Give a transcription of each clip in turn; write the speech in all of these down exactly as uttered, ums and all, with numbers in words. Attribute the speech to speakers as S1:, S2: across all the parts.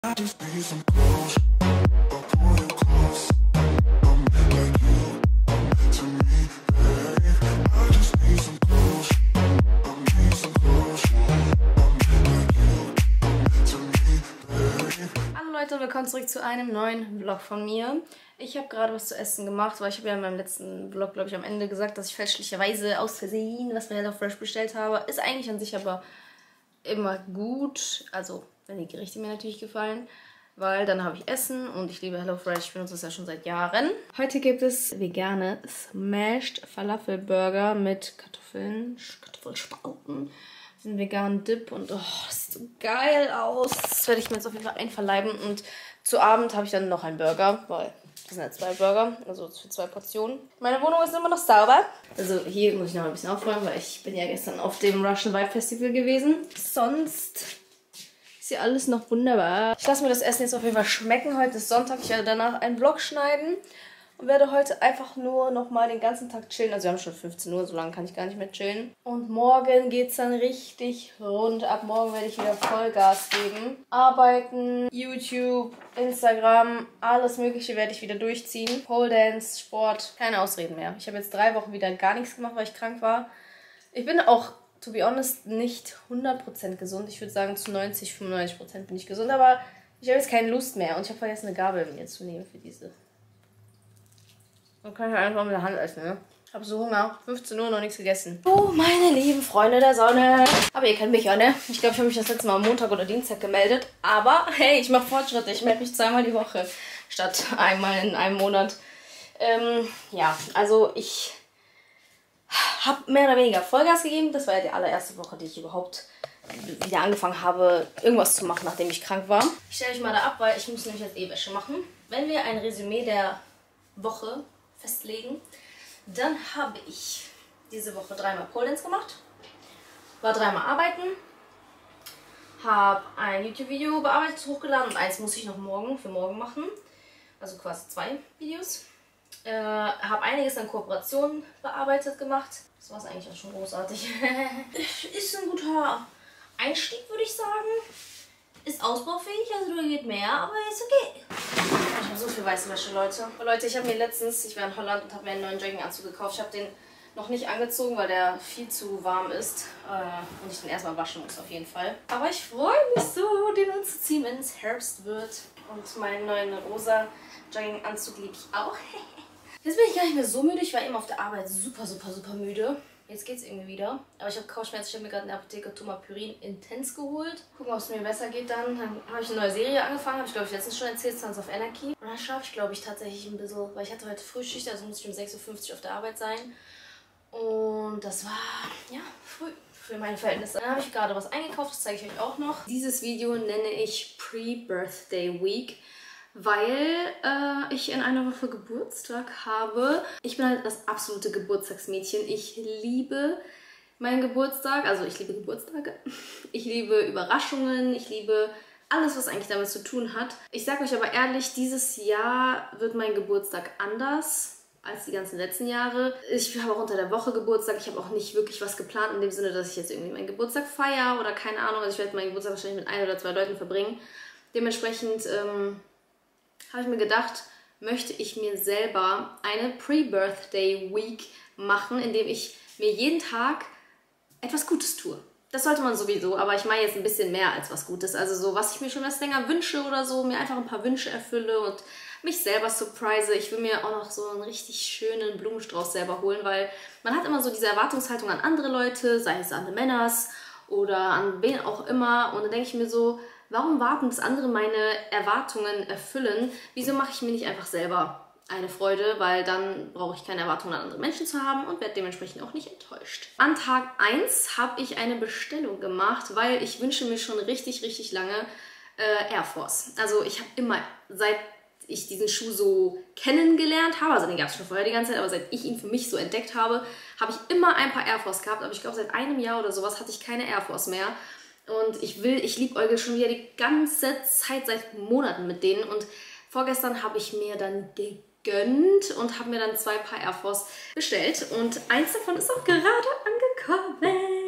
S1: I just need some clothes. I'll pull you close. I'm like you to me, babe. I just need some clothes. I need some clothes. I'm like you to me, babe.
S2: Hallo Leute, willkommen zurück zu einem neuen Vlog von mir. Ich habe gerade was zu essen gemacht, weil ich habe ja in meinem letzten Vlog, glaube ich, am Ende gesagt, dass ich fälschlicherweise aus Versehen was bei HelloFresh bestellt habe. Ist eigentlich an sich aber immer gut, also wenn die Gerichte mir natürlich gefallen, weil dann habe ich Essen und ich liebe HelloFresh, ich benutze es ja schon seit Jahren. Heute gibt es vegane Smashed Falafel Burger mit Kartoffeln, Kartoffelspalten, einen veganen Dip und oh, das sieht so geil aus. Das werde ich mir jetzt auf jeden Fall einverleiben und zu Abend habe ich dann noch einen Burger, weil das sind ja zwei Burger, also für zwei Portionen. Meine Wohnung ist immer noch sauber. Also hier muss ich noch ein bisschen aufräumen, weil ich bin ja gestern auf dem Russian Vibe Festival gewesen. Sonst ist hier alles noch wunderbar. Ich lasse mir das Essen jetzt auf jeden Fall schmecken. Heute ist Sonntag, ich werde danach einen Vlog schneiden. Und werde heute einfach nur nochmal den ganzen Tag chillen. Also wir haben schon fünfzehn Uhr, so lange kann ich gar nicht mehr chillen. Und morgen geht es dann richtig rund. Ab morgen werde ich wieder Vollgas geben. Arbeiten, YouTube, Instagram, alles mögliche werde ich wieder durchziehen. Pole Dance, Sport, keine Ausreden mehr. Ich habe jetzt drei Wochen wieder gar nichts gemacht, weil ich krank war. Ich bin auch, to be honest, nicht hundert Prozent gesund. Ich würde sagen zu neunzig, fünfundneunzig Prozent bin ich gesund. Aber ich habe jetzt keine Lust mehr. Und ich habe vergessen, eine Gabel mir zu nehmen für diese. Dann kann ich einfach mit der Hand essen, ne? Ich habe so Hunger. fünfzehn Uhr noch nichts gegessen. Oh, meine lieben Freunde der Sonne. Aber ihr kennt mich ja, ne? Ich glaube, ich habe mich das letzte Mal am Montag oder Dienstag gemeldet. Aber hey, ich mache Fortschritte. Ich melde mich zweimal die Woche statt einmal in einem Monat. Ähm, ja, also ich habe mehr oder weniger Vollgas gegeben. Das war ja die allererste Woche, die ich überhaupt wieder angefangen habe, irgendwas zu machen, nachdem ich krank war. Ich stelle mich mal da ab, weil ich muss nämlich jetzt eh Wäsche machen. Wenn wir ein Resümee der Woche festlegen, dann habe ich diese Woche dreimal Pole Dance gemacht, war dreimal arbeiten, habe ein YouTube-Video bearbeitet, hochgeladen und eins muss ich noch morgen für morgen machen, also quasi zwei Videos. Äh, habe einiges an Kooperationen bearbeitet gemacht, das war es eigentlich auch schon großartig. Ist ein guter Einstieg, würde ich sagen. Ist ausbaufähig, also da geht mehr, aber ist okay. Ich habe so viel weiße Wäsche, Leute. Oh, Leute, ich habe mir letztens, ich war in Holland und habe mir einen neuen Jogginganzug gekauft. Ich habe den noch nicht angezogen, weil der viel zu warm ist. Äh, und ich den erstmal waschen muss, auf jeden Fall. Aber ich freue mich so, den anzuziehen, wenn es Herbst wird. Und meinen neuen rosa Jogginganzug liebe ich auch. Jetzt bin ich gar nicht mehr so müde. Ich war eben auf der Arbeit super, super, super müde. Jetzt geht's irgendwie wieder. Aber ich habe Kopfschmerzen. Ich habe mir gerade in der Apotheke Tomapyrin Intense geholt. Gucken, ob es mir besser geht dann. Dann habe ich eine neue Serie angefangen. Habe ich, glaube ich, letztens schon erzählt. Sons of Anarchy. Und dann schaffe ich, glaube ich, tatsächlich ein bisschen. Weil ich hatte heute Frühschicht, also muss ich um sechs Uhr fünfzig auf der Arbeit sein. Und das war, ja, früh für meine Verhältnisse. Dann habe ich gerade was eingekauft. Das zeige ich euch auch noch. Dieses Video nenne ich Pre-Birthday Week, weil äh, ich in einer Woche Geburtstag habe. Ich bin halt das absolute Geburtstagsmädchen. Ich liebe meinen Geburtstag, also ich liebe Geburtstage. Ich liebe Überraschungen, ich liebe alles, was eigentlich damit zu tun hat. Ich sage euch aber ehrlich, dieses Jahr wird mein Geburtstag anders als die ganzen letzten Jahre. Ich habe auch unter der Woche Geburtstag. Ich habe auch nicht wirklich was geplant in dem Sinne, dass ich jetzt irgendwie meinen Geburtstag feiere oder keine Ahnung. Also ich werde meinen Geburtstag wahrscheinlich mit ein oder zwei Leuten verbringen. Dementsprechend ähm, habe ich mir gedacht, möchte ich mir selber eine Pre-Birthday Week machen, indem ich mir jeden Tag etwas Gutes tue. Das sollte man sowieso, aber ich meine jetzt ein bisschen mehr als was Gutes. Also so, was ich mir schon was länger wünsche oder so, mir einfach ein paar Wünsche erfülle und mich selber surprise. Ich will mir auch noch so einen richtig schönen Blumenstrauß selber holen, weil man hat immer so diese Erwartungshaltung an andere Leute, sei es an die Männers oder an wen auch immer. Und dann denke ich mir so, warum warten, bis andere meine Erwartungen erfüllen? Wieso mache ich mir nicht einfach selber eine Freude? Weil dann brauche ich keine Erwartungen an andere Menschen zu haben und werde dementsprechend auch nicht enttäuscht. An Tag eins habe ich eine Bestellung gemacht, weil ich wünsche mir schon richtig, richtig lange äh, Air Force. Also ich habe immer, seit ich diesen Schuh so kennengelernt habe, also den gab es schon vorher die ganze Zeit, aber seit ich ihn für mich so entdeckt habe, habe ich immer ein paar Air Force gehabt. Aber ich glaube, seit einem Jahr oder sowas hatte ich keine Air Force mehr. Und ich will, ich liebäugle schon wieder die ganze Zeit, seit Monaten mit denen. Und vorgestern habe ich mir dann gegönnt und habe mir dann zwei Paar Air Force bestellt. Und eins davon ist auch gerade angekommen.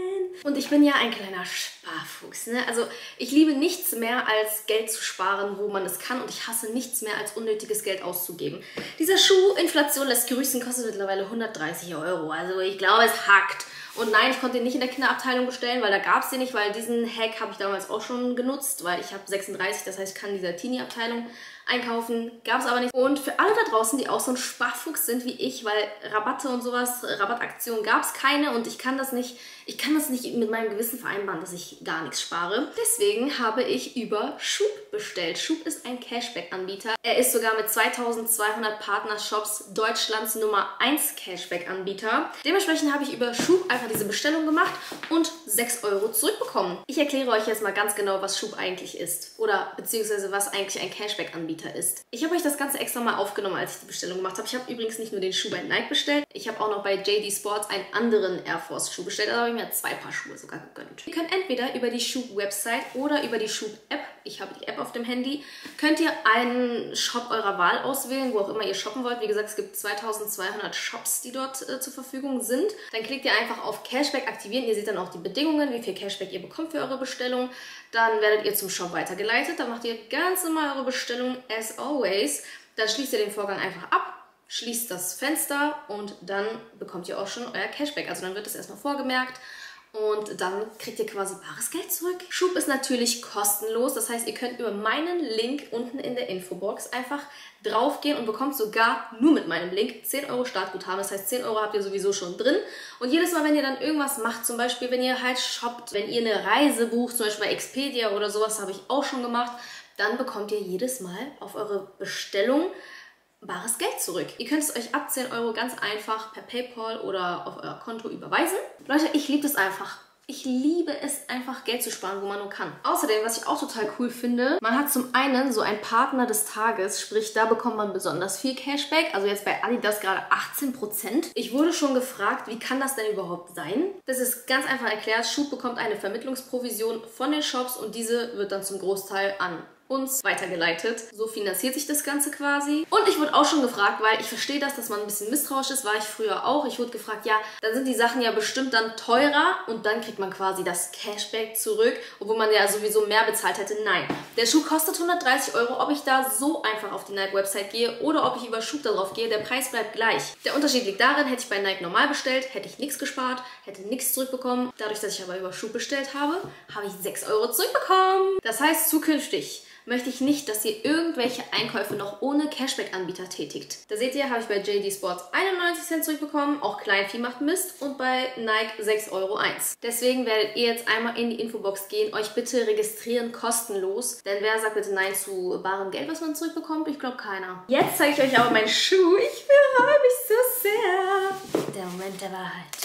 S2: Und ich bin ja ein kleiner Sparfuchs, ne? Also ich liebe nichts mehr als Geld zu sparen, wo man es kann. Und ich hasse nichts mehr als unnötiges Geld auszugeben. Dieser Schuh, Inflation lässt grüßen, kostet mittlerweile hundertdreißig Euro. Also ich glaube, es hackt. Und nein, ich konnte ihn nicht in der Kinderabteilung bestellen, weil da gab es den nicht, weil diesen Hack habe ich damals auch schon genutzt, weil ich habe sechsunddreißig, das heißt, ich kann in dieser Teenie-Abteilung einkaufen. Gab es aber nicht. Und für alle da draußen, die auch so ein Sparfuchs sind wie ich, weil Rabatte und sowas, Rabattaktionen gab es keine und ich kann das nicht, ich kann das nicht mit meinem Gewissen vereinbaren, dass ich gar nichts spare. Deswegen habe ich über Schub bestellt. Schub ist ein Cashback-Anbieter. Er ist sogar mit zweitausendzweihundert Partnershops Deutschlands Nummer eins Cashback-Anbieter. Dementsprechend habe ich über Schub einfach diese Bestellung gemacht und sechs Euro zurückbekommen. Ich erkläre euch jetzt mal ganz genau, was Schub eigentlich ist oder beziehungsweise was eigentlich ein Cashback-Anbieter ist. Ich habe euch das Ganze extra mal aufgenommen, als ich die Bestellung gemacht habe. Ich habe übrigens nicht nur den Schuh bei Nike bestellt, ich habe auch noch bei J D Sports einen anderen Air Force Schuh bestellt. Also habe ich mir zwei Paar Schuhe sogar gegönnt. Ihr könnt entweder über die Schub-Website oder über die Schub-App, ich habe die App auf dem Handy, könnt ihr einen Shop eurer Wahl auswählen, wo auch immer ihr shoppen wollt. Wie gesagt, es gibt zweitausendzweihundert Shops, die dort äh, zur Verfügung sind. Dann klickt ihr einfach auf Cashback aktivieren. Ihr seht dann auch die Bedingungen, wie viel Cashback ihr bekommt für eure Bestellung. Dann werdet ihr zum Shop weitergeleitet. Dann macht ihr ganz normal eure Bestellung as always. Dann schließt ihr den Vorgang einfach ab, schließt das Fenster und dann bekommt ihr auch schon euer Cashback. Also dann wird es erstmal vorgemerkt und dann kriegt ihr quasi bares Geld zurück. Schub ist natürlich kostenlos. Das heißt, ihr könnt über meinen Link unten in der Infobox einfach draufgehen und bekommt sogar nur mit meinem Link zehn Euro Startguthaben. Das heißt, zehn Euro habt ihr sowieso schon drin. Und jedes Mal, wenn ihr dann irgendwas macht, zum Beispiel, wenn ihr halt shoppt, wenn ihr eine Reise bucht, zum Beispiel bei Expedia oder sowas, habe ich auch schon gemacht, dann bekommt ihr jedes Mal auf eure Bestellung bares Geld zurück. Ihr könnt es euch ab zehn Euro ganz einfach per PayPal oder auf euer Konto überweisen. Leute, ich liebe das einfach. Ich liebe es einfach, Geld zu sparen, wo man nur kann. Außerdem, was ich auch total cool finde, man hat zum einen so einen Partner des Tages, sprich, da bekommt man besonders viel Cashback. Also jetzt bei Adidas gerade achtzehn Prozent. Ich wurde schon gefragt, wie kann das denn überhaupt sein? Das ist ganz einfach erklärt. Schub bekommt eine Vermittlungsprovision von den Shops und diese wird dann zum Großteil an uns weitergeleitet. So finanziert sich das Ganze quasi. Und ich wurde auch schon gefragt, weil ich verstehe das, dass man ein bisschen misstrauisch ist, war ich früher auch. Ich wurde gefragt, ja, dann sind die Sachen ja bestimmt dann teurer und dann kriegt man quasi das Cashback zurück, obwohl man ja sowieso mehr bezahlt hätte. Nein, der Schuh kostet hundertdreißig Euro. Ob ich da so einfach auf die Nike-Website gehe oder ob ich über Schub darauf gehe, der Preis bleibt gleich. Der Unterschied liegt darin, hätte ich bei Nike normal bestellt, hätte ich nichts gespart, hätte nichts zurückbekommen. Dadurch, dass ich aber über Schub bestellt habe, habe ich sechs Euro zurückbekommen. Das heißt, zukünftig möchte ich nicht, dass ihr irgendwelche Einkäufe noch ohne Cashback-Anbieter tätigt. Da seht ihr, habe ich bei J D Sports einundneunzig Cent zurückbekommen, auch Kleinvieh macht Mist und bei Nike sechs Euro eins. Deswegen werdet ihr jetzt einmal in die Infobox gehen, euch bitte registrieren, kostenlos. Denn wer sagt bitte Nein zu barem Geld, was man zurückbekommt? Ich glaube keiner. Jetzt zeige ich euch aber meinen Schuh. Ich freue mich so sehr. Der Moment der Wahrheit.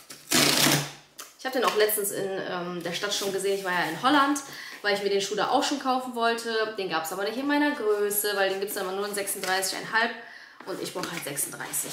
S2: Ich habe den auch letztens in ähm, der Stadt schon gesehen. Ich war ja in Holland, weil ich mir den Schuh da auch schon kaufen wollte. Den gab es aber nicht in meiner Größe, weil den gibt es immer nur in sechsunddreißig Komma fünf und ich brauche halt sechsunddreißig.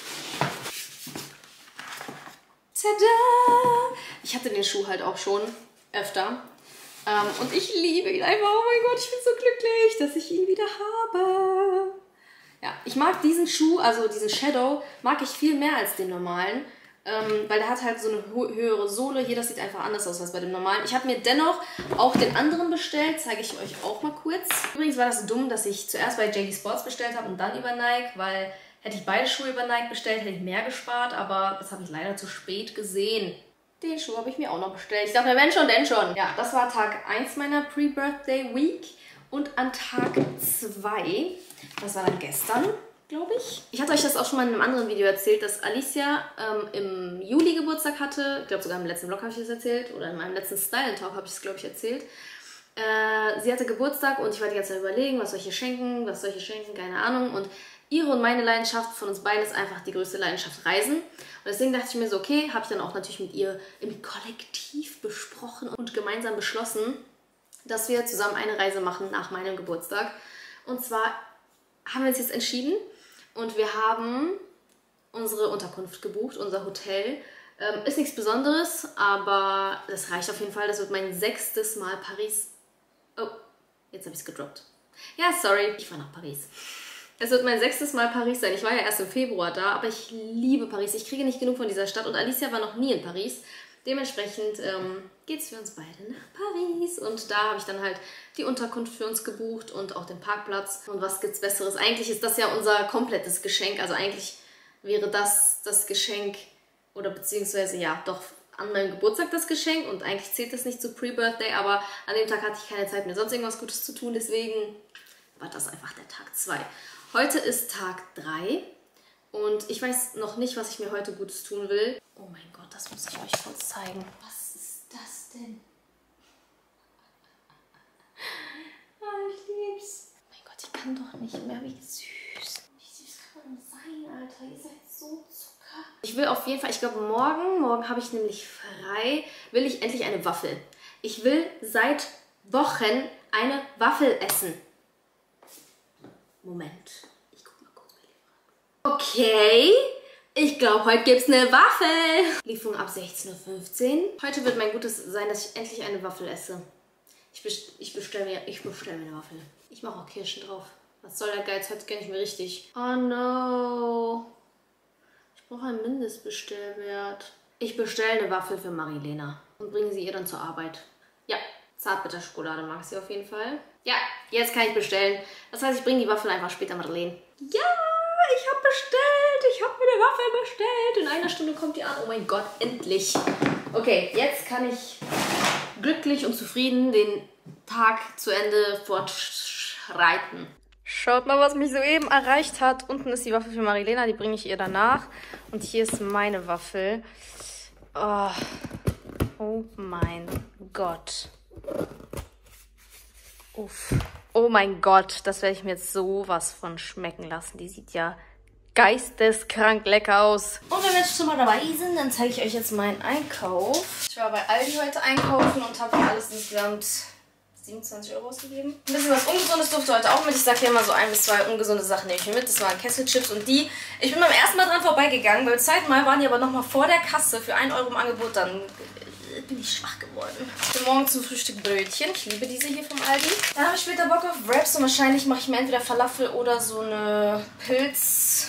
S2: Tada! Ich hatte den Schuh halt auch schon öfter ähm, und ich liebe ihn einfach. Oh mein Gott, ich bin so glücklich, dass ich ihn wieder habe. Ja, ich mag diesen Schuh, also diesen Shadow, mag ich viel mehr als den normalen. Ähm, weil der hat halt so eine höhere Sohle. Hier, das sieht einfach anders aus als bei dem normalen. Ich habe mir dennoch auch den anderen bestellt. Zeige ich euch auch mal kurz. Übrigens war das dumm, dass ich zuerst bei J D Sports bestellt habe und dann über Nike, weil hätte ich beide Schuhe über Nike bestellt, hätte ich mehr gespart, aber das habe ich leider zu spät gesehen. Den Schuh habe ich mir auch noch bestellt. Ich dachte mir, wenn schon, denn schon. Ja, das war Tag eins meiner Pre-Birthday Week und an Tag zwei, das war dann gestern, glaube ich. Ich hatte euch das auch schon mal in einem anderen Video erzählt, dass Alicia ähm, im Juli Geburtstag hatte. Ich glaube sogar im letzten Vlog habe ich das erzählt. Oder in meinem letzten Style Talk habe ich es, glaube ich, erzählt. Äh, sie hatte Geburtstag und ich war die ganze Zeit überlegen, was soll ich ihr schenken, was soll ich ihr schenken, keine Ahnung. Und ihre und meine Leidenschaft von uns beiden ist einfach die größte Leidenschaft, Reisen. Und deswegen dachte ich mir so, okay, habe ich dann auch natürlich mit ihr im Kollektiv besprochen und gemeinsam beschlossen, dass wir zusammen eine Reise machen nach meinem Geburtstag. Und zwar haben wir uns jetzt entschieden, und wir haben unsere Unterkunft gebucht, unser Hotel. Ähm, ist nichts Besonderes, aber das reicht auf jeden Fall. Das wird mein sechstes Mal Paris. Oh, jetzt habe ich es gedroppt. Ja, sorry, ich fahre nach Paris. Es wird mein sechstes Mal Paris sein. Ich war ja erst im Februar da, aber ich liebe Paris. Ich kriege nicht genug von dieser Stadt und Alicia war noch nie in Paris. Dementsprechend ähm, geht es für uns beide nach Paris. Und da habe ich dann halt die Unterkunft für uns gebucht und auch den Parkplatz. Und was gibt's Besseres? Eigentlich ist das ja unser komplettes Geschenk. Also eigentlich wäre das das Geschenk, oder beziehungsweise ja, doch an meinem Geburtstag das Geschenk. Und eigentlich zählt das nicht zu Pre-Birthday, aber an dem Tag hatte ich keine Zeit, mir sonst irgendwas Gutes zu tun. Deswegen war das einfach der Tag zwei. Heute ist Tag drei. Und ich weiß noch nicht, was ich mir heute Gutes tun will. Oh mein Gott, das muss ich euch kurz zeigen. Was ist das denn? Oh, ich lieb's. Oh mein Gott, ich kann doch nicht mehr. Wie süß. Wie süß kann man sein, Alter? Ihr seid so Zucker. Ich will auf jeden Fall, ich glaube morgen, morgen habe ich nämlich frei, will ich endlich eine Waffel. Ich will seit Wochen eine Waffel essen. Moment. Okay, ich glaube, heute gibt es eine Waffel. Lieferung ab sechzehn Uhr fünfzehn. Heute wird mein Gutes sein, dass ich endlich eine Waffel esse. Ich, best ich bestelle mir, ich bestell mir eine Waffel. Ich mache auch Kirschen drauf. Was soll der Geiz? Heute gönne ich mir richtig. Oh no. Ich brauche einen Mindestbestellwert. Ich bestelle eine Waffel für Marilena und bringe sie ihr dann zur Arbeit. Ja, Zartbitterschokolade mag sie auf jeden Fall. Ja, jetzt kann ich bestellen. Das heißt, ich bringe die Waffel einfach später Madeleine. Ja! Ich habe bestellt, ich habe mir eine Waffel bestellt. In einer Stunde kommt die an. Oh mein Gott, endlich. Okay, jetzt kann ich glücklich und zufrieden den Tag zu Ende fortschreiten. Schaut mal, was mich soeben erreicht hat. Unten ist die Waffel für Marilena, die bringe ich ihr danach. Und hier ist meine Waffel. Oh, oh mein Gott. Uff. Oh mein Gott, das werde ich mir jetzt sowas von schmecken lassen. Die sieht ja geisteskrank lecker aus. Und wenn wir jetzt schon mal dabei sind, dann zeige ich euch jetzt meinen Einkauf. Ich war bei Aldi heute einkaufen und habe hier alles insgesamt siebenundzwanzig Euro ausgegeben. Ein bisschen was Ungesundes durfte heute auch mit. Ich sage ja immer so ein bis zwei ungesunde Sachen nehme ich mir mit. Das waren Kesselchips und die. Ich bin beim ersten Mal dran vorbeigegangen. Beim zweiten Mal waren die aber nochmal vor der Kasse für einen Euro im Angebot. Dann bin ich schwach geworden. Für morgen zum Frühstück Brötchen. Ich liebe diese hier vom Aldi. Dann habe ich später Bock auf Wraps und wahrscheinlich mache ich mir entweder Falafel oder so eine Pilzsoße.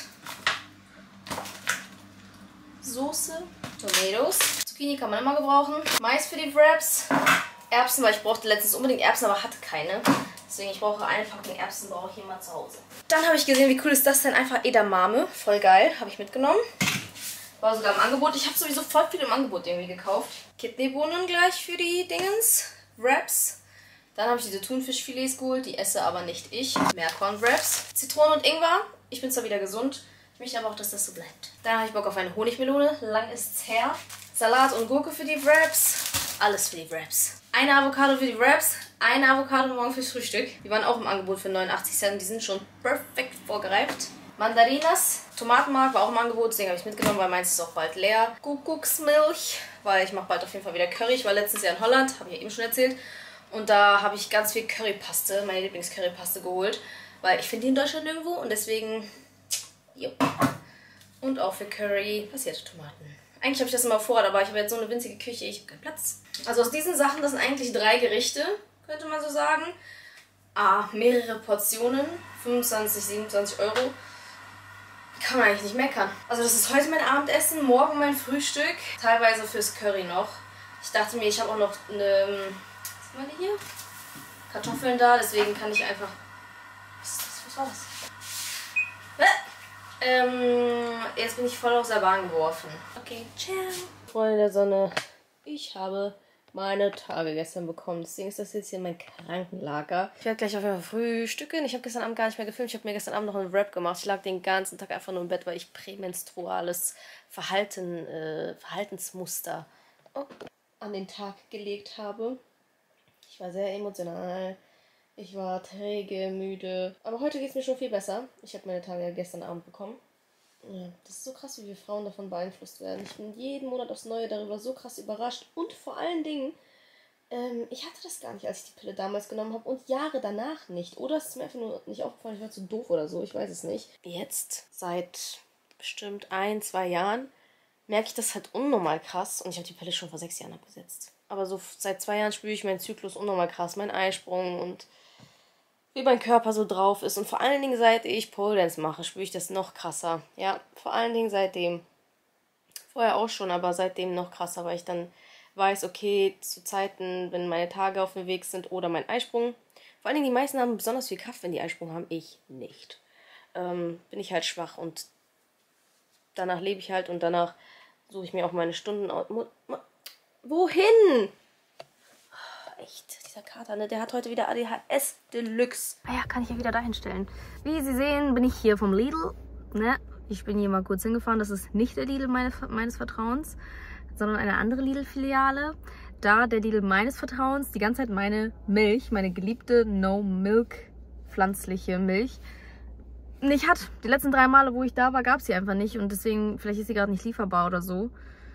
S2: Tomatoes. Zucchini kann man immer gebrauchen. Mais für die Wraps. Erbsen, weil ich brauchte letztens unbedingt Erbsen, aber hatte keine. Deswegen, ich brauche eine Packung Erbsen, brauche ich hier mal zu Hause. Dann habe ich gesehen, wie cool ist das denn? Einfach Edamame. Voll geil. Habe ich mitgenommen. War sogar im Angebot. Ich habe sowieso voll viel im Angebot irgendwie gekauft. Kidneybohnen gleich für die Dingens. Wraps. Dann habe ich diese Thunfischfilets geholt. Die esse aber nicht ich. Meerkorn-Wraps. Zitrone und Ingwer. Ich bin zwar wieder gesund. Ich möchte aber auch, dass das so bleibt. Dann habe ich Bock auf eine Honigmelone. Lang ist's her. Salat und Gurke für die Wraps. Alles für die Wraps. Eine Avocado für die Wraps. Eine Avocado morgen fürs Frühstück. Die waren auch im Angebot für neunundachtzig Cent. Die sind schon perfekt vorgereift. Mandarinas, Tomatenmark war auch im Angebot, deswegen habe ich mitgenommen, weil meins ist auch bald leer. Kuckucksmilch, weil ich mache bald auf jeden Fall wieder Curry. Ich war letztens Jahr in Holland, habe ich ja eben schon erzählt. Und da habe ich ganz viel Currypaste, meine Lieblingscurrypaste geholt. Weil ich finde die in Deutschland nirgendwo und deswegen, jo. Und auch für Curry passierte Tomaten. Eigentlich habe ich das immer vor, aber ich habe jetzt so eine winzige Küche, ich habe keinen Platz. Also aus diesen Sachen, das sind eigentlich drei Gerichte, könnte man so sagen. Ah, mehrere Portionen, fünfundzwanzig, siebenundzwanzig Euro. Kann man eigentlich nicht meckern. Also das ist heute mein Abendessen, morgen mein Frühstück. Teilweise fürs Curry noch. Ich dachte mir, ich habe auch noch eine, was haben wir hier? Kartoffeln da, deswegen kann ich einfach... Was ist das? Was war das? Äh, ähm, jetzt bin ich voll aus der Bahn geworfen. Okay, ciao. Freunde der Sonne, ich habe meine Tage gestern bekommen. Deswegen ist das jetzt hier mein Krankenlager. Ich werde gleich auf jeden Fall frühstücken. Ich habe gestern Abend gar nicht mehr gefilmt. Ich habe mir gestern Abend noch einen Wrap gemacht. Ich lag den ganzen Tag einfach nur im Bett, weil ich prämenstruales Verhalten, äh, Verhaltensmuster oh, an den Tag gelegt habe. Ich war sehr emotional. Ich war träge, müde. Aber heute geht es mir schon viel besser. Ich habe meine Tage gestern Abend bekommen. Ja, das ist so krass, wie wir Frauen davon beeinflusst werden. Ich bin jeden Monat aufs Neue darüber so krass überrascht. Und vor allen Dingen, ähm, ich hatte das gar nicht, als ich die Pille damals genommen habe. Und Jahre danach nicht. Oder es ist mir einfach nur nicht aufgefallen, ich war zu doof oder so. Ich weiß es nicht. Jetzt, seit bestimmt ein, zwei Jahren, merke ich das halt unnormal krass. Und ich habe die Pille schon vor sechs Jahren abgesetzt. Aber so seit zwei Jahren spüre ich meinen Zyklus unnormal krass. Meinen Eisprung und wie mein Körper so drauf ist. Und vor allen Dingen, seit ich Pole Dance mache, spüre ich das noch krasser. Ja, vor allen Dingen seitdem. Vorher auch schon, aber seitdem noch krasser, weil ich dann weiß, okay, zu Zeiten, wenn meine Tage auf dem Weg sind oder mein Eisprung. Vor allen Dingen, die meisten haben besonders viel Kraft, wenn die Eisprung haben. Ich nicht. Ähm, bin ich halt schwach und danach lebe ich halt und danach suche ich mir auch meine Stunden aus. Wohin? Oh, echt, dieser Kater, ne? Der hat heute wieder A D H S Deluxe. Ah ja, kann ich ja wieder dahin stellen. Wie Sie sehen, bin ich hier vom Lidl. Ne? Ich bin hier mal kurz hingefahren. Das ist nicht der Lidl meine, meines Vertrauens, sondern eine andere Lidl-Filiale. Da der Lidl meines Vertrauens die ganze Zeit meine Milch, meine geliebte No-Milk pflanzliche Milch, nicht hat. Die letzten drei Male, wo ich da war, gab es sie einfach nicht. Und deswegen, vielleicht ist sie gerade nicht lieferbar oder so.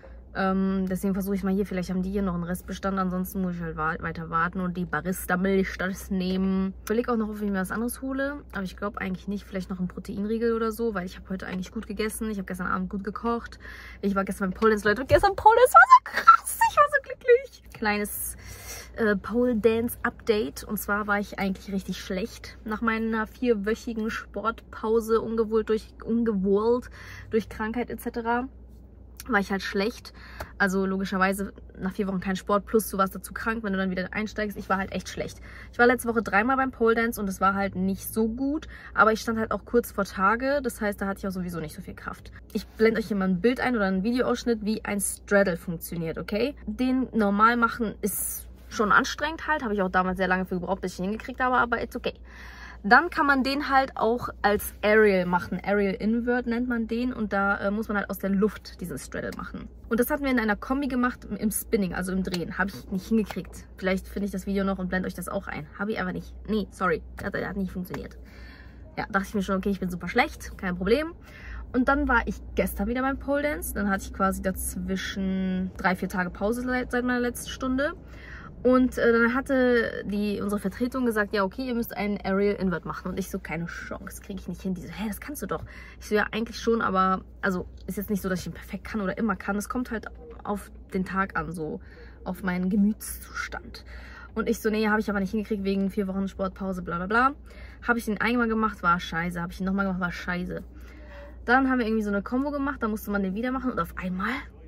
S2: Ähm, deswegen versuche ich mal hier, vielleicht haben die hier noch einen Restbestand, ansonsten muss ich halt wa weiter warten und die Barista-Milch das nehmen. Ich überlege auch noch, ob ich mir was anderes hole, aber ich glaube eigentlich nicht, vielleicht noch einen Proteinriegel oder so, weil ich habe heute eigentlich gut gegessen, ich habe gestern Abend gut gekocht, ich war gestern beim Pole Dance, Leute, und gestern Pole Dance war so krass, ich war so glücklich. Kleines äh, Pole Dance Update, und zwar war ich eigentlich richtig schlecht nach meiner vierwöchigen Sportpause, ungewollt durch, ungewollt durch Krankheit et cetera war ich halt schlecht. Also logischerweise nach vier Wochen kein Sport, plus du warst dazu krank, wenn du dann wieder einsteigst. Ich war halt echt schlecht. Ich war letzte Woche dreimal beim Pole Dance und es war halt nicht so gut, aber ich stand halt auch kurz vor Tage, das heißt, da hatte ich auch sowieso nicht so viel Kraft. Ich blende euch hier mal ein Bild ein oder einen Videoausschnitt, wie ein Straddle funktioniert, okay? Den normal machen ist schon anstrengend halt, habe ich auch damals sehr lange für gebraucht, bis ich ihn hingekriegt habe, aber it's okay. Dann kann man den halt auch als Aerial machen. Aerial Invert nennt man den. Und da äh, muss man halt aus der Luft diesen Straddle machen. Und das hatten wir in einer Kombi gemacht im Spinning, also im Drehen. Habe ich nicht hingekriegt. Vielleicht finde ich das Video noch und blende euch das auch ein. Habe ich aber nicht. Nee, sorry. Das hat nicht funktioniert. Ja, dachte ich mir schon, okay, ich bin super schlecht. Kein Problem. Und dann war ich gestern wieder beim Pole Dance. Dann hatte ich quasi dazwischen drei, vier Tage Pause seit meiner letzten Stunde. Und äh, dann hatte die, unsere Vertretung gesagt, ja okay, ihr müsst einen Aerial Invert machen. Und ich so, keine Chance, kriege ich nicht hin. Die so, hä, das kannst du doch. Ich so, ja eigentlich schon, aber also ist jetzt nicht so, dass ich ihn perfekt kann oder immer kann. Es kommt halt auf den Tag an, so auf meinen Gemütszustand. Und ich so, nee, habe ich aber nicht hingekriegt wegen vier Wochen Sportpause, bla bla bla. Habe ich den einmal gemacht, war scheiße. Habe ich ihn nochmal gemacht, war scheiße. Dann haben wir irgendwie so eine Kombo gemacht, da musste man den wieder machen und auf einmal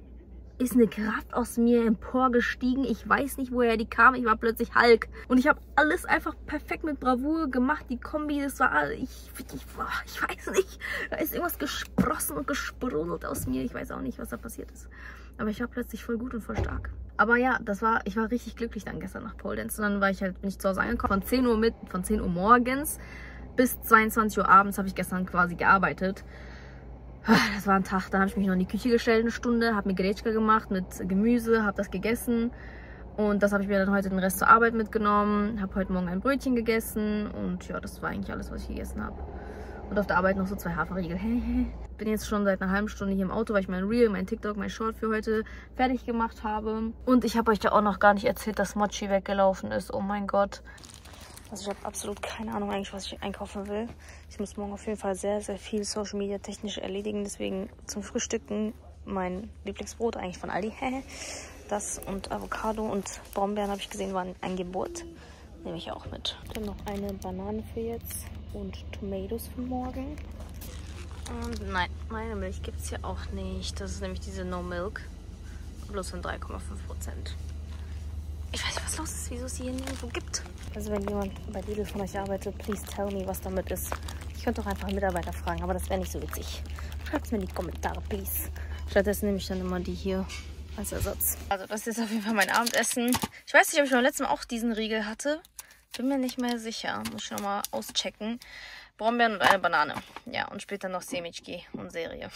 S2: ist eine Kraft aus mir emporgestiegen. Ich weiß nicht, woher die kam. Ich war plötzlich Hulk. Und ich habe alles einfach perfekt mit Bravour gemacht. Die Kombi, das war... Ich, ich, ich weiß nicht. Da ist irgendwas gesprossen und gesprudelt aus mir. Ich weiß auch nicht, was da passiert ist. Aber ich war plötzlich voll gut und voll stark. Aber ja, das war... Ich war richtig glücklich dann gestern nach Pole Dance. Und dann war ich halt, bin ich zu Hause angekommen. Von zehn Uhr mit, von zehn Uhr morgens bis zweiundzwanzig Uhr abends habe ich gestern quasi gearbeitet. Das war ein Tag, dann habe ich mich noch in die Küche gestellt, eine Stunde, habe mir Grätschka gemacht mit Gemüse, habe das gegessen und das habe ich mir dann heute den Rest zur Arbeit mitgenommen, habe heute Morgen ein Brötchen gegessen und ja, das war eigentlich alles, was ich gegessen habe. Und auf der Arbeit noch so zwei Haferriegel. Bin jetzt schon seit einer halben Stunde hier im Auto, weil ich mein Reel, mein TikTok, mein Short für heute fertig gemacht habe. Und ich habe euch ja auch noch gar nicht erzählt, dass Mochi weggelaufen ist, oh mein Gott. Also ich habe absolut keine Ahnung eigentlich, was ich einkaufen will. Ich muss morgen auf jeden Fall sehr, sehr viel Social Media technisch erledigen. Deswegen zum Frühstücken mein Lieblingsbrot eigentlich von Aldi. Das und Avocado und Brombeeren habe ich gesehen, waren ein Gebot. Nehme ich auch mit. Dann noch eine Banane für jetzt und Tomatoes für morgen. Und nein, meine Milch gibt es hier auch nicht. Das ist nämlich diese No Milk. Bloß von drei Komma fünf Prozent. Ich weiß nicht, was los ist, wieso es hier nirgendwo gibt. Also wenn jemand bei Lidl von euch arbeitet, please tell me, was damit ist. Ich könnte auch einfach einen Mitarbeiter fragen, aber das wäre nicht so witzig. Schreibt es mir in die Kommentare, please. Stattdessen nehme ich dann immer die hier als Ersatz. Also das ist auf jeden Fall mein Abendessen. Ich weiß nicht, ob ich beim letzten Mal auch diesen Riegel hatte. Bin mir nicht mehr sicher. Muss ich nochmal auschecken. Brombeeren und eine Banane. Ja, und später noch Semichki und Serie.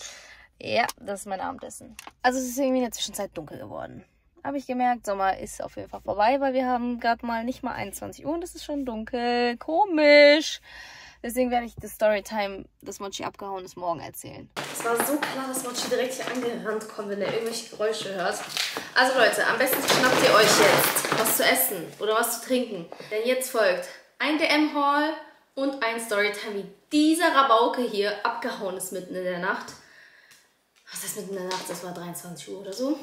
S2: Ja, das ist mein Abendessen. Also es ist irgendwie in der Zwischenzeit dunkel geworden. Habe ich gemerkt, Sommer ist auf jeden Fall vorbei, weil wir haben gerade mal nicht mal einundzwanzig Uhr und es ist schon dunkel. Komisch. Deswegen werde ich das Storytime, das Mochi abgehauen ist, morgen erzählen. Es war so klar, dass Mochi direkt hier angerannt kommt, wenn er irgendwelche Geräusche hört. Also Leute, am besten schnappt ihr euch jetzt was zu essen oder was zu trinken. Denn jetzt folgt ein D M-Haul und ein Storytime, wie dieser Rabauke hier abgehauen ist mitten in der Nacht. Was ist mitten in der Nacht? Das war dreiundzwanzig Uhr oder so.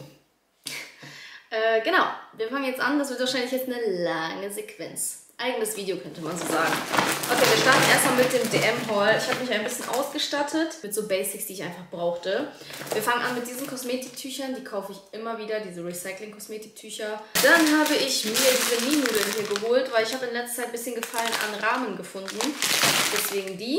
S2: Äh, genau, wir fangen jetzt an. Das wird wahrscheinlich jetzt eine lange Sequenz. Eigenes Video könnte man so sagen. Okay, wir starten erstmal mit dem D M-Haul. Ich habe mich ein bisschen ausgestattet mit so Basics, die ich einfach brauchte. Wir fangen an mit diesen Kosmetiktüchern. Die kaufe ich immer wieder, diese Recycling-Kosmetiktücher. Dann habe ich mir diese Mie-Nudeln hier geholt, weil ich habe in letzter Zeit ein bisschen Gefallen an Ramen gefunden. Deswegen die.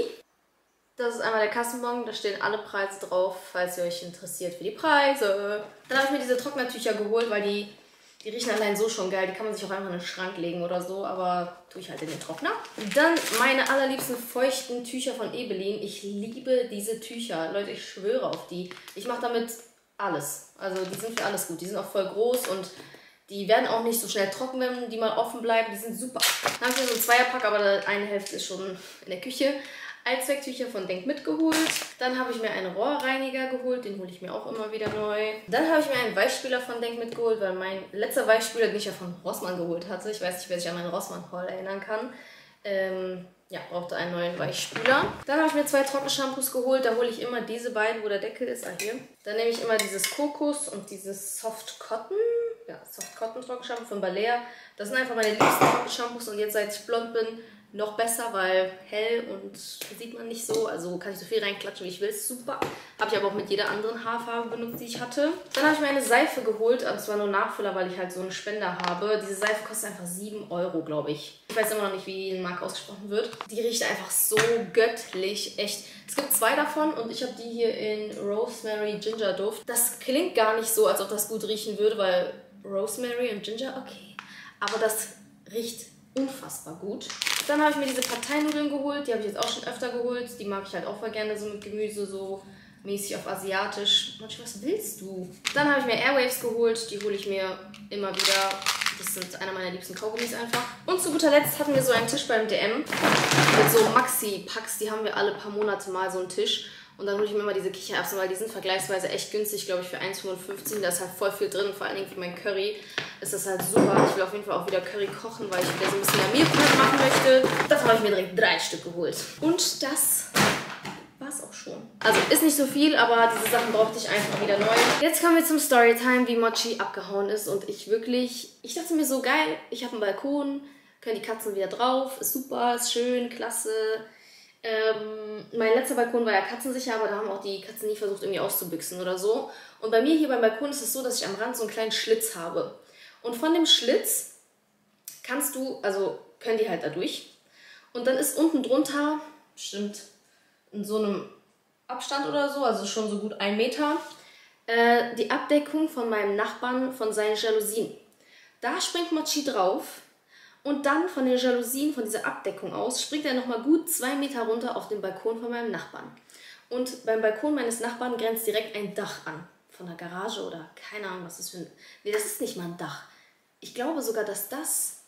S2: Das ist einmal der Kassenbon, da stehen alle Preise drauf, falls ihr euch interessiert für die Preise. Dann habe ich mir diese Trocknertücher geholt, weil die, die riechen allein so schon geil. Die kann man sich auch einfach in den Schrank legen oder so, aber tue ich halt in den Trockner. Dann meine allerliebsten feuchten Tücher von Ebelin. Ich liebe diese Tücher. Leute, ich schwöre auf die. Ich mache damit alles. Also die sind für alles gut. Die sind auch voll groß und die werden auch nicht so schnell trocken, wenn die mal offen bleiben. Die sind super. Dann habe ich mir so ein Zweierpack, aber eine Hälfte ist schon in der Küche. Allzwecktücher von Denk mitgeholt. Dann habe ich mir einen Rohrreiniger geholt, den hole ich mir auch immer wieder neu. Dann habe ich mir einen Weichspüler von Denk mitgeholt, weil mein letzter Weichspüler, den ich ja von Rossmann geholt hatte, ich weiß nicht, wer sich an meinen Rossmann-Haul erinnern kann, ähm, ja, brauchte einen neuen Weichspüler. Dann habe ich mir zwei Trockenshampoos geholt, da hole ich immer diese beiden, wo der Deckel ist, ah hier. Dann nehme ich immer dieses Kokos und dieses Soft Cotton, ja, Soft Cotton Trockenshampoo von Balea. Das sind einfach meine liebsten Trockenshampoos und jetzt, seit ich blond bin, noch besser, weil hell und sieht man nicht so. Also kann ich so viel reinklatschen, wie ich will. Super. Habe ich aber auch mit jeder anderen Haarfarbe benutzt, die ich hatte. Dann habe ich mir eine Seife geholt. Und zwar nur Nachfüller, weil ich halt so einen Spender habe. Diese Seife kostet einfach sieben Euro, glaube ich. Ich weiß immer noch nicht, wie die Marke ausgesprochen wird. Die riecht einfach so göttlich. Echt. Es gibt zwei davon und ich habe die hier in Rosemary Ginger Duft. Das klingt gar nicht so, als ob das gut riechen würde, weil Rosemary und Ginger, okay. Aber das riecht unfassbar gut. Dann habe ich mir diese Parteinudeln geholt. Die habe ich jetzt auch schon öfter geholt. Die mag ich halt auch voll gerne, so mit Gemüse, so mäßig auf asiatisch. Manchmal, was willst du? Dann habe ich mir Airwaves geholt. Die hole ich mir immer wieder. Das sind einer meiner liebsten Kaugummis einfach. Und zu guter Letzt hatten wir so einen Tisch beim D M mit so Maxi-Packs. Die haben wir alle paar Monate mal, so einen Tisch. Und dann hole ich mir immer diese Kichererbsen, weil die sind vergleichsweise echt günstig, glaube ich, für eins fünfundfünfzig. Da ist halt voll viel drin, vor allen Dingen für mein Curry ist das halt super. Ich will auf jeden Fall auch wieder Curry kochen, weil ich wieder so ein bisschen mehr Meal Prep machen möchte. Davon habe ich mir direkt drei Stück geholt. Und das war es auch schon. Also ist nicht so viel, aber diese Sachen brauchte ich einfach wieder neu. Jetzt kommen wir zum Storytime, wie Mochi abgehauen ist. Und ich wirklich, ich dachte mir so, geil, ich habe einen Balkon, können die Katzen wieder drauf, ist super, ist schön, klasse. Ähm, mein letzter Balkon war ja katzensicher, aber da haben auch die Katzen nie versucht, irgendwie auszubüchsen oder so. Und bei mir hier beim Balkon ist es so, dass ich am Rand so einen kleinen Schlitz habe. Und von dem Schlitz kannst du, also können die halt da durch. Und dann ist unten drunter, bestimmt in so einem Abstand oder so, also schon so gut ein Meter, äh, die Abdeckung von meinem Nachbarn von seinen Jalousien. Da springt Mochi drauf. Und dann von den Jalousien, von dieser Abdeckung aus, springt er nochmal gut zwei Meter runter auf den Balkon von meinem Nachbarn. Und beim Balkon meines Nachbarn grenzt direkt ein Dach an. Von der Garage oder keine Ahnung, was das für ein... Nee, das ist nicht mal ein Dach. Ich glaube sogar, dass das...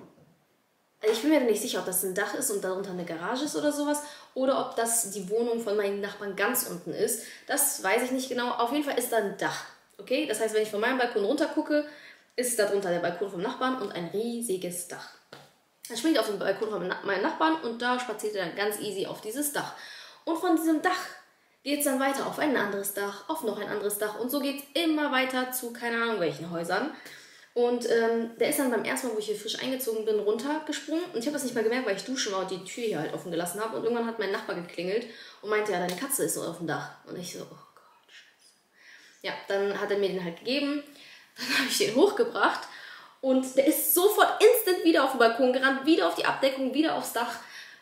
S2: Also ich bin mir nicht sicher, ob das ein Dach ist und darunter eine Garage ist oder sowas. Oder ob das die Wohnung von meinen Nachbarn ganz unten ist. Das weiß ich nicht genau. Auf jeden Fall ist da ein Dach. Okay? Das heißt, wenn ich von meinem Balkon runter gucke, ist darunter der Balkon vom Nachbarn und ein riesiges Dach. Dann springt er auf den Balkon von meinem Nachbarn und da spaziert er dann ganz easy auf dieses Dach. Und von diesem Dach geht es dann weiter auf ein anderes Dach, auf noch ein anderes Dach und so geht es immer weiter zu keine Ahnung welchen Häusern. Und ähm, der ist dann beim ersten Mal, wo ich hier frisch eingezogen bin, runtergesprungen und ich habe das nicht mal gemerkt, weil ich duschen war und die Tür hier halt offen gelassen habe und irgendwann hat mein Nachbar geklingelt und meinte, ja, deine Katze ist so auf dem Dach. Und ich so, oh Gott, scheiße. Ja, dann hat er mir den halt gegeben. Dann habe ich den hochgebracht und der ist sofort instant wieder auf den Balkon gerannt, wieder auf die Abdeckung, wieder aufs Dach.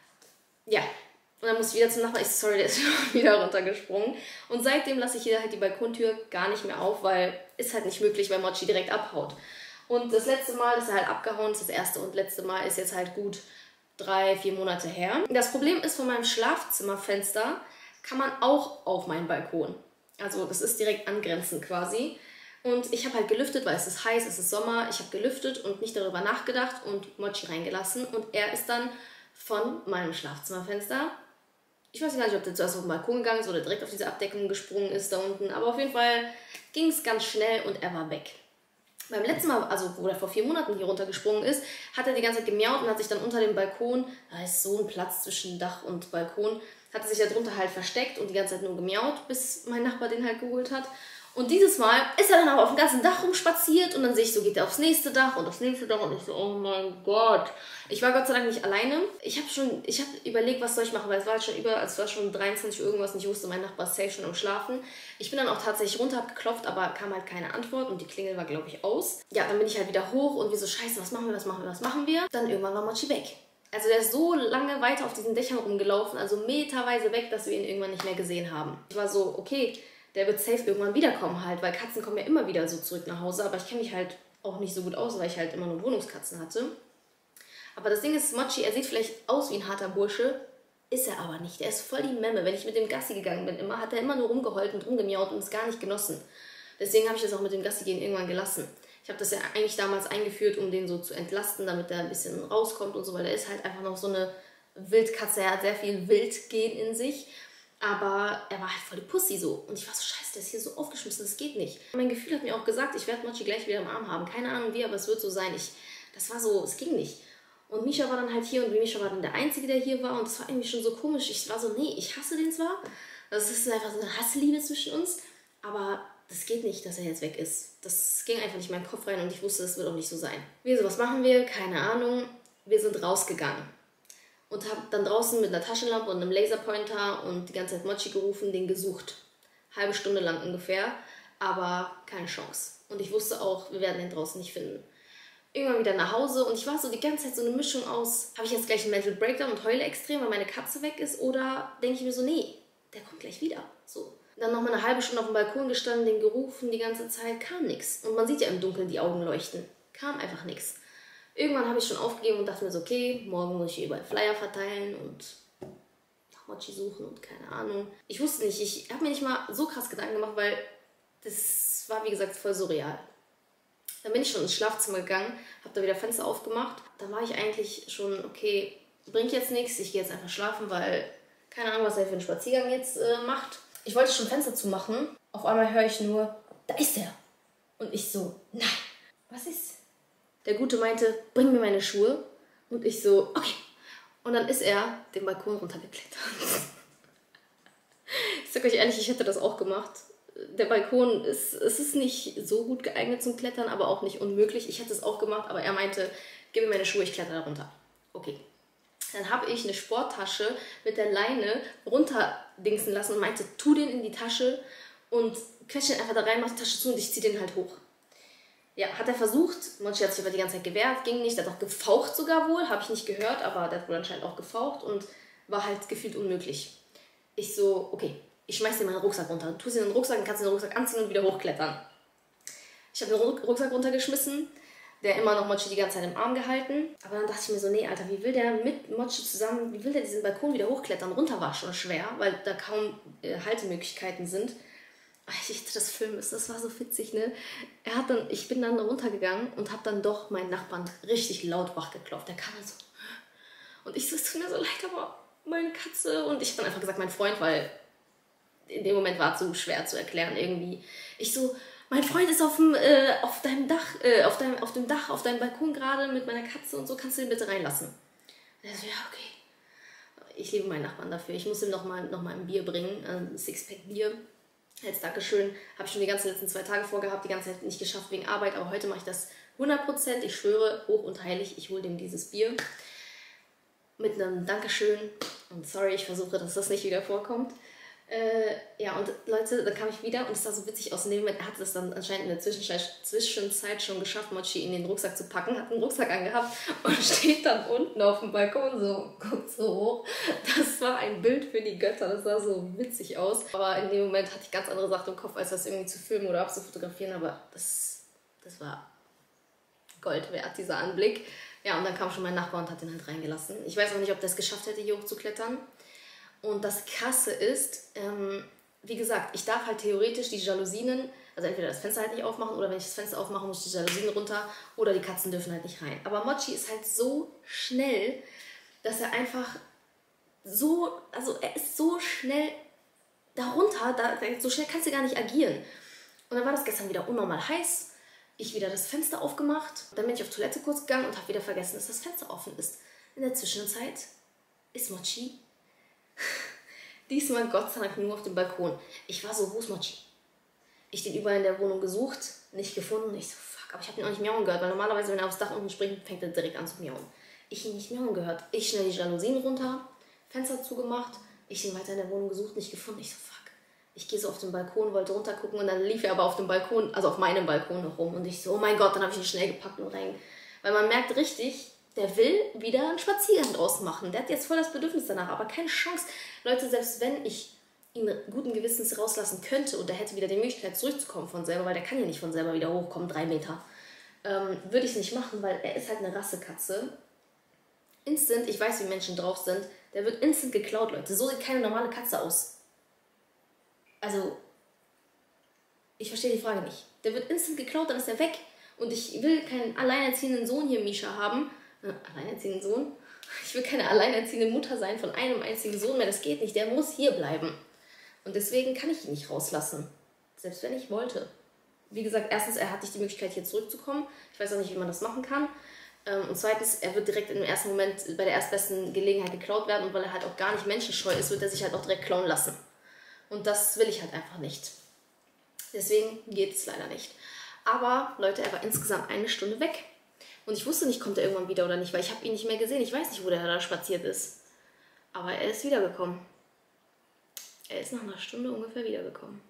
S2: Ja, und dann musste ich wieder zum Nachbarn. Ich, sorry, der ist wieder runtergesprungen. Und seitdem lasse ich hier halt die Balkontür gar nicht mehr auf, weil ist halt nicht möglich, weil Mochi direkt abhaut. Und das letzte Mal, dass er halt abgehauen ist, das erste und letzte Mal, ist jetzt halt gut drei, vier Monate her. Das Problem ist, von meinem Schlafzimmerfenster kann man auch auf meinen Balkon. Also das ist direkt angrenzend quasi. Und ich habe halt gelüftet, weil es ist heiß, es ist Sommer. Ich habe gelüftet und nicht darüber nachgedacht und Mochi reingelassen. Und er ist dann von meinem Schlafzimmerfenster, ich weiß gar nicht, ob der zuerst auf den Balkon gegangen ist oder direkt auf diese Abdeckung gesprungen ist da unten. Aber auf jeden Fall ging es ganz schnell und er war weg. Beim letzten Mal, also wo er vor vier Monaten hier runtergesprungen ist, hat er die ganze Zeit gemiaut und hat sich dann unter dem Balkon, da ist so ein Platz zwischen Dach und Balkon, hat er sich da drunter halt versteckt und die ganze Zeit nur gemiaut, bis mein Nachbar den halt geholt hat. Und dieses Mal ist er dann aber auf dem ganzen Dach rumspaziert und dann sehe ich so, geht er aufs nächste Dach und aufs nächste Dach und ich so, oh mein Gott. Ich war Gott sei Dank nicht alleine. Ich habe schon, ich habe überlegt, was soll ich machen, weil es war halt schon über, also es war schon dreiundzwanzig Uhr irgendwas und ich wusste, mein Nachbar ist safe schon am Schlafen. Ich bin dann auch tatsächlich runter, hab geklopft, aber kam halt keine Antwort und die Klingel war, glaube ich, aus. Ja, dann bin ich halt wieder hoch und wir so, scheiße, was machen wir, was machen wir, was machen wir? Dann irgendwann war Mochi weg. Also der ist so lange weiter auf diesen Dächern rumgelaufen, also meterweise weg, dass wir ihn irgendwann nicht mehr gesehen haben. Ich war so, okay, der wird safe irgendwann wiederkommen halt, weil Katzen kommen ja immer wieder so zurück nach Hause, aber ich kenne mich halt auch nicht so gut aus, weil ich halt immer nur Wohnungskatzen hatte. Aber das Ding ist, Mochi, er sieht vielleicht aus wie ein harter Bursche, ist er aber nicht. Er ist voll die Memme. Wenn ich mit dem Gassi gegangen bin, immer, hat er immer nur rumgeheult und rumgemiaut und es gar nicht genossen. Deswegen habe ich das auch mit dem Gassi gehen irgendwann gelassen. Ich habe das ja eigentlich damals eingeführt, um den so zu entlasten, damit er ein bisschen rauskommt und so, weil er ist halt einfach noch so eine Wildkatze. Er hat sehr viel Wildgehen in sich. Aber er war halt voll die Pussy so. Und ich war so, scheiße, der ist hier so aufgeschmissen, das geht nicht. Mein Gefühl hat mir auch gesagt, ich werde Mochi gleich wieder im Arm haben. Keine Ahnung wie, aber es wird so sein. Ich, das war so, es ging nicht. Und Misha war dann halt hier und Misha war dann der Einzige, der hier war. Und das war irgendwie schon so komisch. Ich war so, nee, ich hasse den zwar. Das ist einfach so eine Hassliebe zwischen uns. Aber das geht nicht, dass er jetzt weg ist. Das ging einfach nicht in meinen Kopf rein und ich wusste, das wird auch nicht so sein. Wir so, was machen wir? Keine Ahnung. Wir sind rausgegangen. Und habe dann draußen mit einer Taschenlampe und einem Laserpointer und die ganze Zeit Mochi gerufen, den gesucht. Halbe Stunde lang ungefähr, aber keine Chance. Und ich wusste auch, wir werden den draußen nicht finden. Irgendwann wieder nach Hause und ich war so die ganze Zeit so eine Mischung aus, habe ich jetzt gleich einen Mental Breakdown und heule extrem, weil meine Katze weg ist, oder denke ich mir so, nee, der kommt gleich wieder. So. Dann nochmal eine halbe Stunde auf dem Balkon gestanden, den gerufen die ganze Zeit, kam nichts. Und man sieht ja im Dunkeln die Augen leuchten. Kam einfach nichts. Irgendwann habe ich schon aufgegeben und dachte mir so, okay, morgen muss ich hier überall Flyer verteilen und nach Mochi suchen und keine Ahnung. Ich wusste nicht, ich habe mir nicht mal so krass Gedanken gemacht, weil das war, wie gesagt, voll surreal. Dann bin ich schon ins Schlafzimmer gegangen, habe da wieder Fenster aufgemacht. Dann war ich eigentlich schon, okay, bringt jetzt nichts, ich gehe jetzt einfach schlafen, weil keine Ahnung, was er für einen Spaziergang jetzt äh, macht. Ich wollte schon Fenster zumachen, auf einmal höre ich nur, da ist er. Und ich so, nein, was ist? Der Gute meinte, bring mir meine Schuhe. Und ich so, okay. Und dann ist er den Balkon runtergeklettert. Ich sag euch ehrlich, ich hätte das auch gemacht. Der Balkon ist, es ist nicht so gut geeignet zum Klettern, aber auch nicht unmöglich. Ich hätte es auch gemacht, aber er meinte, gib mir meine Schuhe, ich kletter da runter. Okay. Dann habe ich eine Sporttasche mit der Leine runterdingsen lassen und meinte, tu den in die Tasche und quetsche den einfach da rein, mach die Tasche zu und ich ziehe den halt hoch. Ja, hat er versucht. Mochi hat sich aber die ganze Zeit gewehrt, ging nicht. Der hat auch gefaucht sogar wohl, habe ich nicht gehört, aber der hat wohl anscheinend auch gefaucht und war halt gefühlt unmöglich. Ich so, okay, ich schmeiß dir meinen Rucksack runter. Tu sie in den Rucksack, dann kannst du den Rucksack anziehen und wieder hochklettern. Ich habe den Rucksack runtergeschmissen, der immer noch Mochi die ganze Zeit im Arm gehalten. Aber dann dachte ich mir so, nee, Alter, wie will der mit Mochi zusammen, wie will der diesen Balkon wieder hochklettern? Runter war schon schwer, weil da kaum äh, Haltemöglichkeiten sind. Ich dachte, das Film ist, das war so witzig, ne? Er hat dann, ich bin dann runtergegangen und habe dann doch meinen Nachbarn richtig laut wachgeklopft. Der kam dann so. Und ich so, es tut mir so leid, aber meine Katze. Und ich habe dann einfach gesagt, mein Freund, weil in dem Moment war es so schwer zu erklären irgendwie. Ich so, mein Freund ist auf dem, äh, auf deinem Dach, äh, auf deinem, auf dem Dach, auf deinem Balkon gerade mit meiner Katze und so, kannst du ihn bitte reinlassen? Und er so, ja, okay. Ich liebe meinen Nachbarn dafür. Ich muss ihm nochmal noch mal ein Bier bringen, ein Sixpack Bier. Als Dankeschön habe ich schon die ganzen letzten zwei Tage vorgehabt, die ganze Zeit nicht geschafft wegen Arbeit, aber heute mache ich das hundert Prozent. Ich schwöre, hoch und heilig, ich hole dem dieses Bier mit einem Dankeschön und sorry, ich versuche, dass das nicht wieder vorkommt. Äh, ja, und Leute, dann kam ich wieder und es sah so witzig aus. In dem Moment, er hatte es dann anscheinend in der Zwischenzeit, Zwischenzeit schon geschafft, Mochi in den Rucksack zu packen, hat einen Rucksack angehabt und steht dann unten auf dem Balkon so, guckt so hoch. Das war ein Bild für die Götter, das sah so witzig aus. Aber in dem Moment hatte ich ganz andere Sachen im Kopf, als das irgendwie zu filmen oder abzufotografieren, aber das, das war Gold wert, dieser Anblick. Ja, und dann kam schon mein Nachbar und hat den halt reingelassen. Ich weiß auch nicht, ob der es geschafft hätte, hier hochzuklettern. Und das Krasse ist, ähm, wie gesagt, ich darf halt theoretisch die Jalousien, also entweder das Fenster halt nicht aufmachen oder wenn ich das Fenster aufmache, muss ich die Jalousien runter oder die Katzen dürfen halt nicht rein. Aber Mochi ist halt so schnell, dass er einfach so, also er ist so schnell darunter, da, so schnell kannst du gar nicht agieren. Und dann war das gestern wieder unnormal heiß, ich wieder das Fenster aufgemacht, dann bin ich auf Toilette kurz gegangen und habe wieder vergessen, dass das Fenster offen ist. In der Zwischenzeit ist Mochi diesmal Gott sei Dank nur auf dem Balkon. Ich war so, wo ist Mochi? Ich den überall in der Wohnung gesucht, nicht gefunden. Ich so, fuck, aber ich habe ihn auch nicht miauen gehört, weil normalerweise, wenn er aufs Dach unten springt, fängt er direkt an zu miauen. Ich ihn nicht miauen gehört. Ich schnell die Jalousien runter, Fenster zugemacht, ich ihn weiter in der Wohnung gesucht, nicht gefunden. Ich so, fuck. Ich gehe so auf den Balkon, wollte runter gucken und dann lief er aber auf dem Balkon, also auf meinem Balkon noch rum. Und ich so, oh mein Gott, dann habe ich ihn schnell gepackt und rein. Weil man merkt richtig, der will wieder einen Spaziergang draus machen. Der hat jetzt voll das Bedürfnis danach, aber keine Chance. Leute, selbst wenn ich ihn guten Gewissens rauslassen könnte und er hätte wieder die Möglichkeit zurückzukommen von selber, weil der kann ja nicht von selber wieder hochkommen, drei Meter, ähm, würde ich es nicht machen, weil er ist halt eine Rassekatze. Instant, ich weiß, wie Menschen drauf sind, der wird instant geklaut, Leute. So sieht keine normale Katze aus. Also, ich verstehe die Frage nicht. Der wird instant geklaut, dann ist er weg. Und ich will keinen alleinerziehenden Sohn hier, Misha, haben. Äh, alleinerziehenden Sohn? Ich will keine alleinerziehende Mutter sein von einem einzigen Sohn mehr. Das geht nicht. Der muss hier bleiben. Und deswegen kann ich ihn nicht rauslassen. Selbst wenn ich wollte. Wie gesagt, erstens, er hat nicht die Möglichkeit, hier zurückzukommen. Ich weiß auch nicht, wie man das machen kann. Und zweitens, er wird direkt im ersten Moment bei der erstbesten Gelegenheit geklaut werden. Und weil er halt auch gar nicht menschenscheu ist, wird er sich halt auch direkt klauen lassen. Und das will ich halt einfach nicht. Deswegen geht es leider nicht. Aber, Leute, er war insgesamt eine Stunde weg. Und ich wusste nicht, kommt er irgendwann wieder oder nicht, weil ich habe ihn nicht mehr gesehen. Ich weiß nicht, wo der da spaziert ist. Aber er ist wiedergekommen. Er ist nach einer Stunde ungefähr wiedergekommen.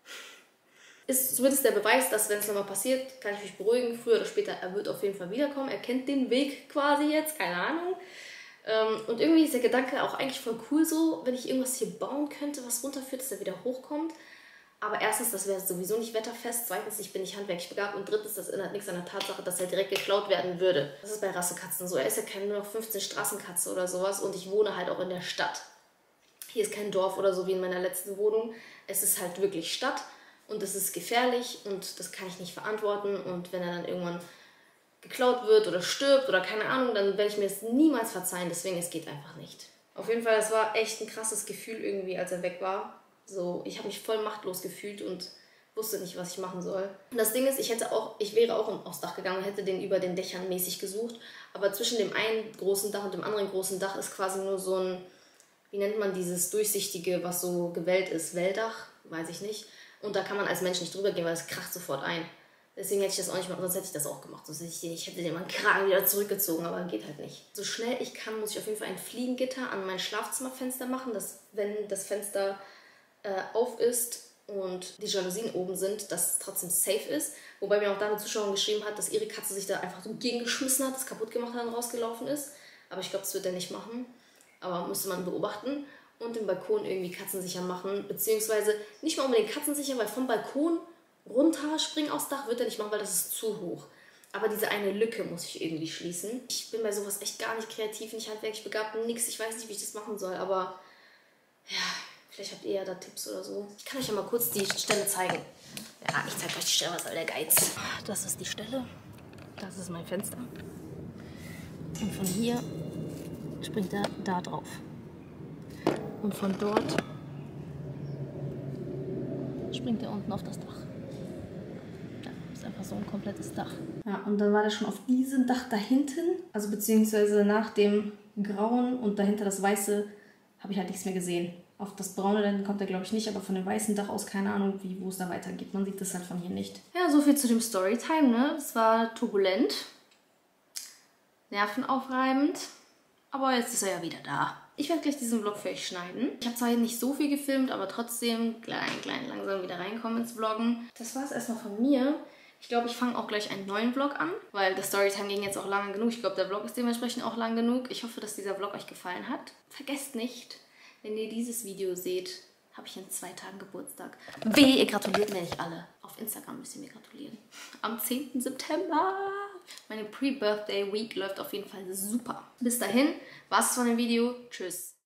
S2: Ist zumindest der Beweis, dass, wenn es nochmal passiert, kann ich mich beruhigen. Früher oder später, er wird auf jeden Fall wiederkommen. Er kennt den Weg quasi jetzt, keine Ahnung. Und irgendwie ist der Gedanke auch eigentlich voll cool so, wenn ich irgendwas hier bauen könnte, was runterführt, dass er wieder hochkommt. Aber erstens, das wäre sowieso nicht wetterfest. Zweitens, ich bin nicht handwerklich begabt. Und drittens, das ändert nichts an der Tatsache, dass er direkt geklaut werden würde. Das ist bei Rassekatzen so. Er ist ja keine nur noch fünfzehn Straßenkatze oder sowas. Und ich wohne halt auch in der Stadt. Hier ist kein Dorf oder so wie in meiner letzten Wohnung. Es ist halt wirklich Stadt. Und es ist gefährlich. Und das kann ich nicht verantworten. Und wenn er dann irgendwann geklaut wird oder stirbt oder keine Ahnung, dann werde ich mir das niemals verzeihen. Deswegen, es geht einfach nicht. Auf jeden Fall, das war echt ein krasses Gefühl irgendwie, als er weg war. So, ich habe mich voll machtlos gefühlt und wusste nicht, was ich machen soll. Und das Ding ist, ich hätte auch, ich wäre auch aufs Dach gegangen und hätte den über den Dächern mäßig gesucht. Aber zwischen dem einen großen Dach und dem anderen großen Dach ist quasi nur so ein, wie nennt man dieses durchsichtige, was so gewellt ist, Welldach, weiß ich nicht. Und da kann man als Mensch nicht drüber gehen, weil es kracht sofort ein. Deswegen hätte ich das auch nicht gemacht, sonst hätte ich das auch gemacht. Also ich, ich hätte den meinen Kragen wieder zurückgezogen, aber geht halt nicht. So schnell ich kann, muss ich auf jeden Fall ein Fliegengitter an mein Schlafzimmerfenster machen, dass wenn das Fenster äh, auf ist und die Jalousien oben sind, dass es trotzdem safe ist. Wobei mir auch da eine Zuschauerin geschrieben hat, dass ihre Katze sich da einfach so gegengeschmissen hat, das kaputt gemacht hat und rausgelaufen ist. Aber ich glaube, das wird er nicht machen. Aber müsste man beobachten. Und den Balkon irgendwie katzensicher machen. Beziehungsweise nicht mal unbedingt katzensicher, weil vom Balkon runter springen aufs Dach wird er nicht machen, weil das ist zu hoch. Aber diese eine Lücke muss ich irgendwie schließen. Ich bin bei sowas echt gar nicht kreativ, nicht handwerklich begabt, nix. Ich weiß nicht, wie ich das machen soll, aber ja, vielleicht habt ihr ja da Tipps oder so. Ich kann euch ja mal kurz die Stelle zeigen. Ja, ich zeige euch die Stelle, was soll der Geiz. Das ist die Stelle. Das ist mein Fenster. Und von hier springt er da drauf. Und von dort springt er unten auf das Dach. Einfach so ein komplettes Dach. Ja, und dann war der schon auf diesem Dach da hinten, also beziehungsweise nach dem Grauen und dahinter das Weiße, habe ich halt nichts mehr gesehen. Auf das Braune dann kommt er, glaube ich, nicht, aber von dem weißen Dach aus keine Ahnung, wie, wo es da weitergeht. Man sieht das halt von hier nicht. Ja, so viel zu dem Storytime, ne? Es war turbulent, nervenaufreibend, aber jetzt ist er ja wieder da. Ich werde gleich diesen Vlog für euch schneiden. Ich habe zwar nicht so viel gefilmt, aber trotzdem klein, klein, langsam wieder reinkommen ins Vloggen. Das war es erstmal von mir. Ich glaube, ich fange auch gleich einen neuen Vlog an, weil das Storytime ging jetzt auch lange genug. Ich glaube, der Vlog ist dementsprechend auch lang genug. Ich hoffe, dass dieser Vlog euch gefallen hat. Vergesst nicht, wenn ihr dieses Video seht, habe ich in zwei Tagen Geburtstag. Wehe, ihr gratuliert mir nicht alle. Auf Instagram müsst ihr mir gratulieren. Am zehnten September. Meine Pre-Birthday Week läuft auf jeden Fall super. Bis dahin, war's von dem Video. Tschüss.